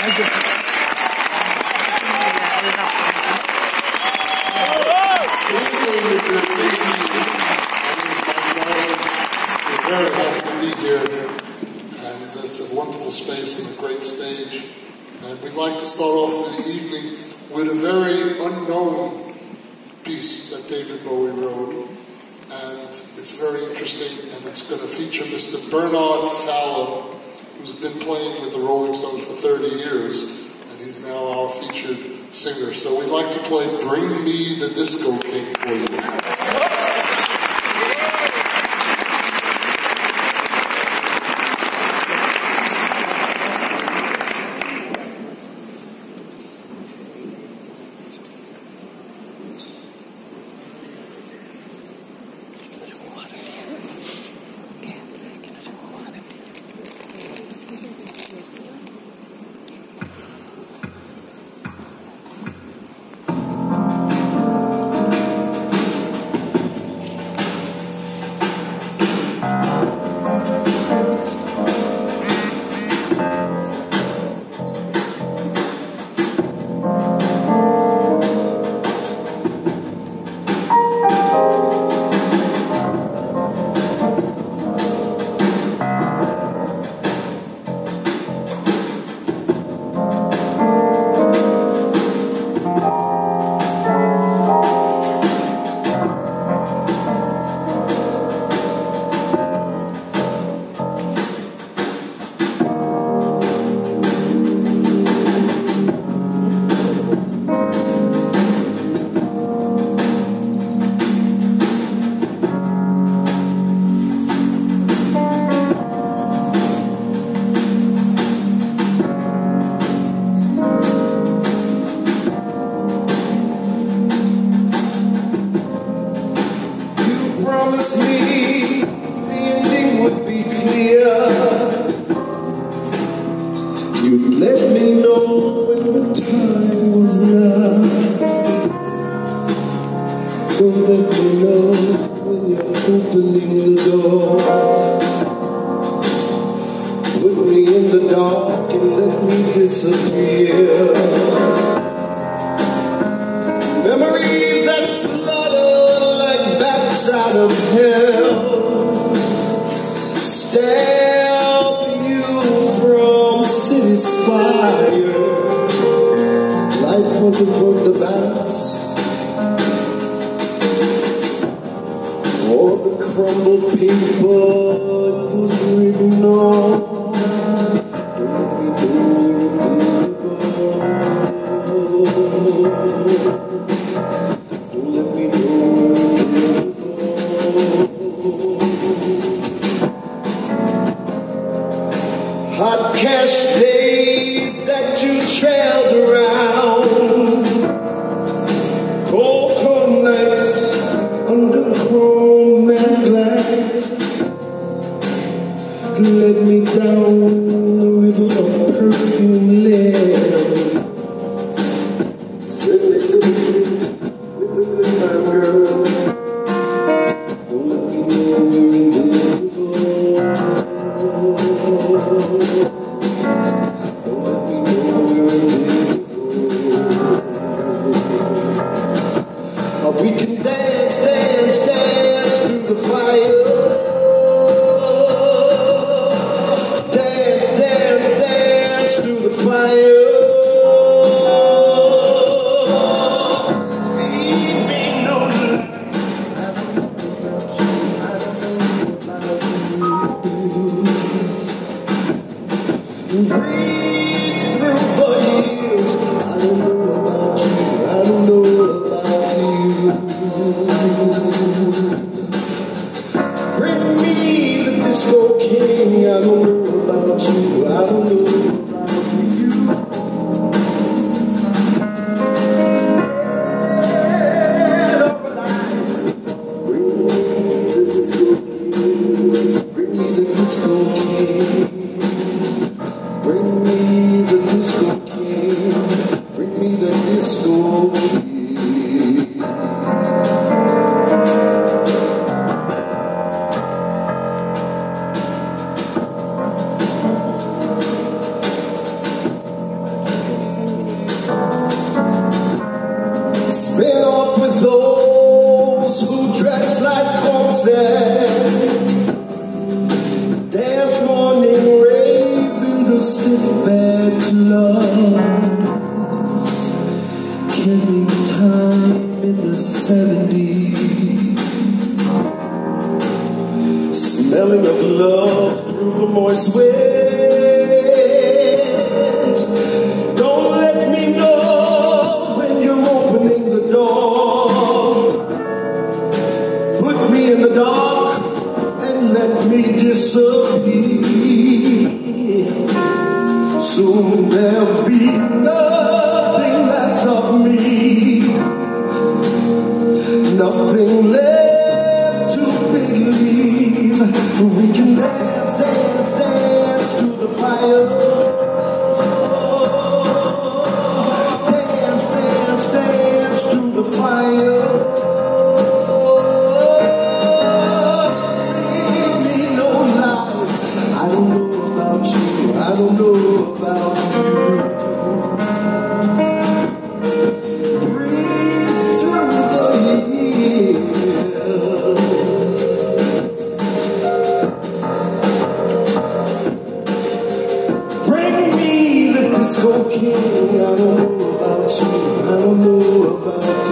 Very happy to be here, and it's a wonderful space and a great stage. And we'd like to start off the evening with a very unknown piece that David Bowie wrote, and it's very interesting, and it's going to feature Mr. Bernard Fowler, who's been playing with the Rolling Stones for 30 years, and he's now our featured singer. So we'd like to play Bring Me the Disco King for you. Soon there'll be nothing left of me, nothing left to believe. We can dance, dance, dance through the fire. Dance, dance, dance through the fire. Leave me no lies. I don't know about you, I don't know about you. Breathe through the years. Bring me the disco king. I don't know about you, I don't know about you.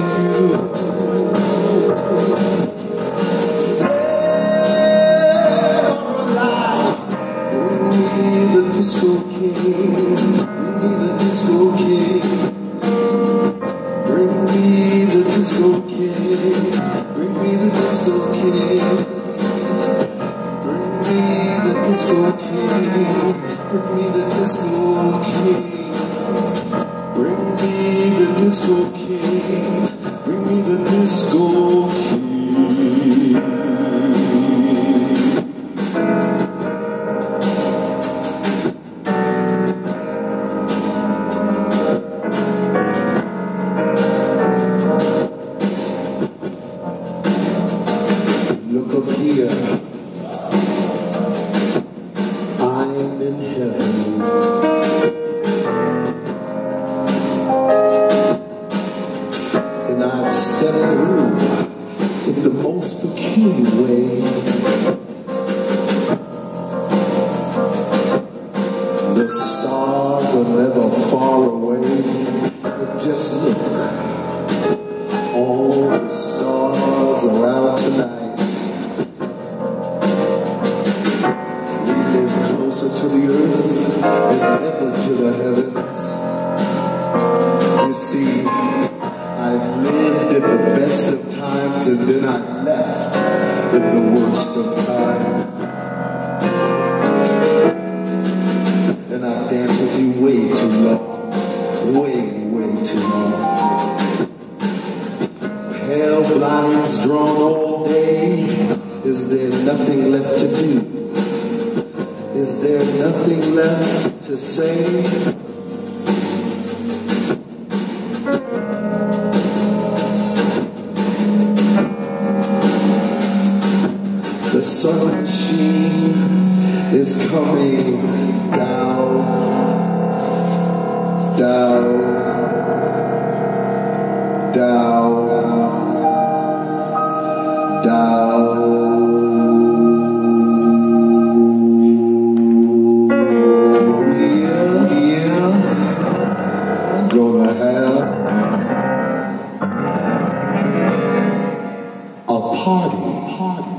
Dead or alive, bring me the disco king. Bring me the disco king. Bring me the disco king. Bring me the disco king. Bring me the disco king. Bring me the disco king. Bring me the disco king. Bring me the disco king. Look up here, I'm in heaven. And I've stepped through in the most peculiar way. The stars are never far away, but just look, all the stars are out tonight. Closer to the earth and never to the heavens. You see, I've lived in the best of times and then I left in the worst of times. And I've danced with you way too long, way, way too long. Pale blinds drawn all day, is there nothing left to do? Is there nothing left to say? The sun machine is coming down, down, down, down. Gonna have a party.